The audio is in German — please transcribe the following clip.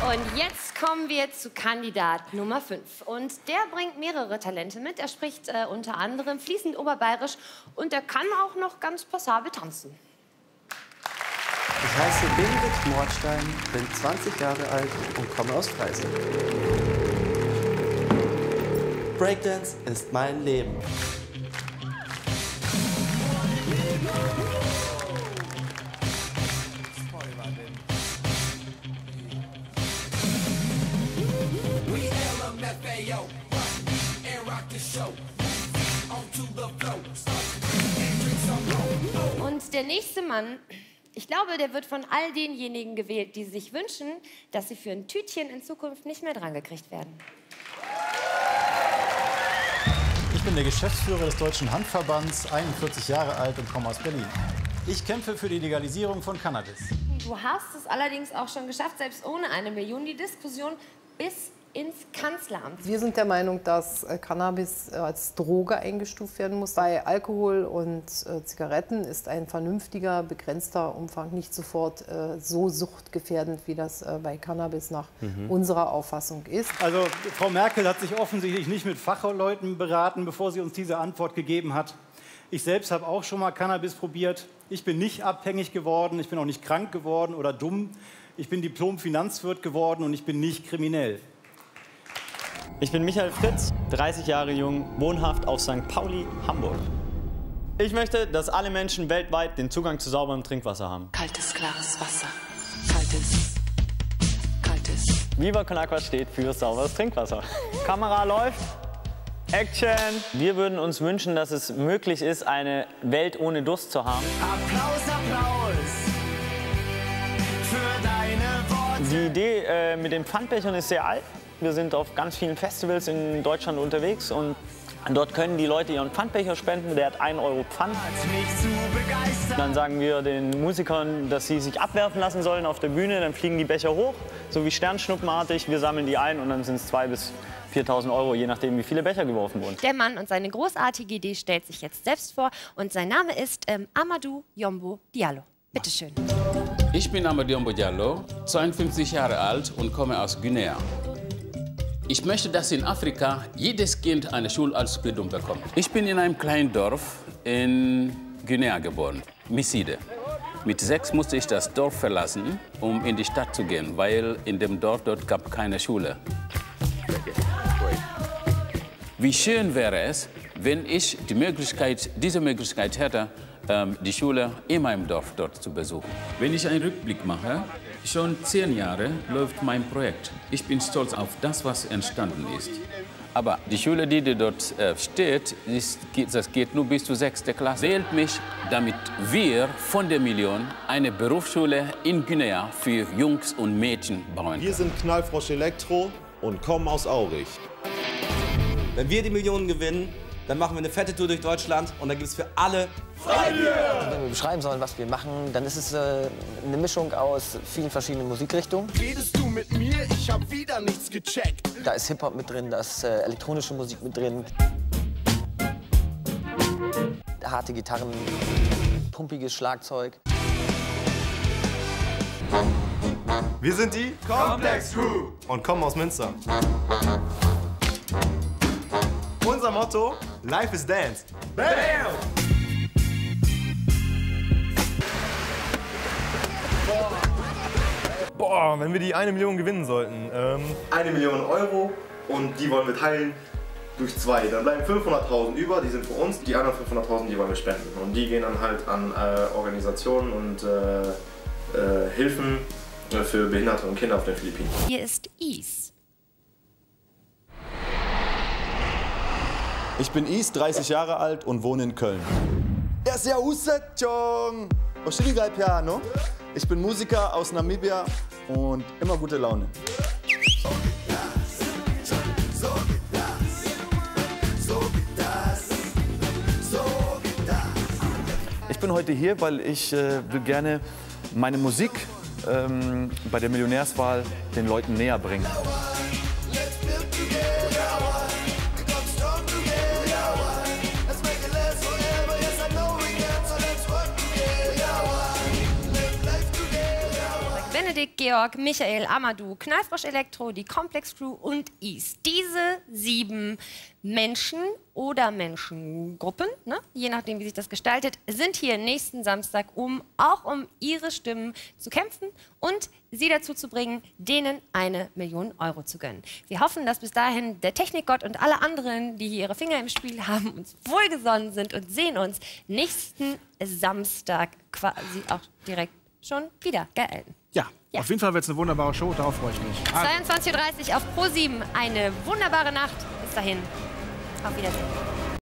Und jetzt kommen wir zu Kandidat Nummer 5. Und der bringt mehrere Talente mit. Er spricht unter anderem fließend Oberbayerisch und er kann auch noch ganz passabel tanzen. Ich heiße Benedikt Mordstein, bin 20 Jahre alt und komme aus Freising. Breakdance ist mein Leben. Und der nächste Mann, ich glaube, der wird von all denjenigen gewählt, die sich wünschen, dass sie für ein Tütchen in Zukunft nicht mehr drangekriegt werden. Ich bin der Geschäftsführer des Deutschen Handverbands, 41 Jahre alt und komme aus Berlin. Ich kämpfe für die Legalisierung von Cannabis. Du hast es allerdings auch schon geschafft, selbst ohne 1 Million, die Diskussion bis ins Kanzleramt. Wir sind der Meinung, dass Cannabis als Droge eingestuft werden muss. Bei Alkohol und Zigaretten ist ein vernünftiger, begrenzter Umfang nicht sofort so suchtgefährdend, wie das bei Cannabis nach unserer Auffassung ist. Also Frau Merkel hat sich offensichtlich nicht mit Fachleuten beraten, bevor sie uns diese Antwort gegeben hat. Ich selbst habe auch schon mal Cannabis probiert. Ich bin nicht abhängig geworden, ich bin auch nicht krank geworden oder dumm. Ich bin Diplom-Finanzwirt geworden und ich bin nicht kriminell. Ich bin Michael Fritz, 30 Jahre jung, wohnhaft auf St. Pauli, Hamburg. Ich möchte, dass alle Menschen weltweit den Zugang zu sauberem Trinkwasser haben. Kaltes, klares Wasser. Kaltes, kaltes. Viva Con Aqua steht für sauberes Trinkwasser. Kamera läuft. Action! Wir würden uns wünschen, dass es möglich ist, eine Welt ohne Durst zu haben. Applaus, Applaus für deine Worte. Die Idee mit den Pfandbechern ist sehr alt. Wir sind auf ganz vielen Festivals in Deutschland unterwegs und dort können die Leute ihren Pfandbecher spenden. Der hat 1 Euro Pfand. Dann sagen wir den Musikern, dass sie sich abwerfen lassen sollen auf der Bühne. Dann fliegen die Becher hoch, so wie sternschnuppenartig. Wir sammeln die ein und dann sind es 2.000 bis 4.000 Euro, je nachdem, wie viele Becher geworfen wurden. Der Mann und seine großartige Idee stellt sich jetzt selbst vor. Und sein Name ist Amadou Yombo Diallo. Bitte schön. Ich bin Amadou Yombo Diallo, 52 Jahre alt und komme aus Guinea. Ich möchte, dass in Afrika jedes Kind eine Schulausbildung bekommt. Ich bin in einem kleinen Dorf in Guinea geboren, Misside. Mit 6 musste ich das Dorf verlassen, um in die Stadt zu gehen, weil in dem Dorf dort gab keine Schule. Wie schön wäre es, wenn ich diese Möglichkeit hätte, die Schule in meinem Dorf dort zu besuchen. Wenn ich einen Rückblick mache, schon 10 Jahre läuft mein Projekt. Ich bin stolz auf das, was entstanden ist. Aber die Schule, die dort steht, das geht nur bis zur 6. Klasse. Wählt mich, damit wir von der Million eine Berufsschule in Guinea für Jungs und Mädchen bauen können. Wir sind Knallfrosch Elektro und kommen aus Aurich. Wenn wir die Millionen gewinnen, dann machen wir eine fette Tour durch Deutschland und dann gibt es für alle Freibier! Wenn wir beschreiben sollen, was wir machen, dann ist es eine Mischung aus vielen verschiedenen Musikrichtungen. Redest du mit mir? Ich hab wieder nichts gecheckt. Da ist Hip-Hop mit drin, da ist elektronische Musik mit drin. Harte Gitarren, pumpiges Schlagzeug. Wir sind die Complex Crew und kommen aus Münster. Unser Motto: Life is Dance. Bam! Boah, wenn wir die 1 Million gewinnen sollten. 1 Million Euro und die wollen wir teilen durch 2. Dann bleiben 500.000 über, die sind für uns. Die anderen 500.000, die wollen wir spenden. Und die gehen dann halt an Organisationen und Hilfen für Behinderte und Kinder auf den Philippinen. Hier ist Is. Ich bin Is, 30 Jahre alt und wohne in Köln. Ich bin Musiker aus Namibia und immer gute Laune. Ich bin heute hier, weil ich will gerne meine Musik bei der Millionärswahl den Leuten näher bringen. Benedikt, Georg, Michael, Amadou, Knallfrosch Elektro, die Complex Crew und Is. Diese 7 Menschen oder Menschengruppen, ne, je nachdem, wie sich das gestaltet, sind hier nächsten Samstag, um ihre Stimmen zu kämpfen und sie dazu zu bringen, denen 1 Million Euro zu gönnen. Wir hoffen, dass bis dahin der Technikgott und alle anderen, die hier ihre Finger im Spiel haben, uns wohlgesonnen sind und sehen uns nächsten Samstag quasi auch direkt schon wieder, gell, Elton? Ja, auf jeden Fall wird es eine wunderbare Show, darauf freue ich mich. 22:30 Uhr auf Pro7. Eine wunderbare Nacht. Bis dahin. Auf Wiedersehen.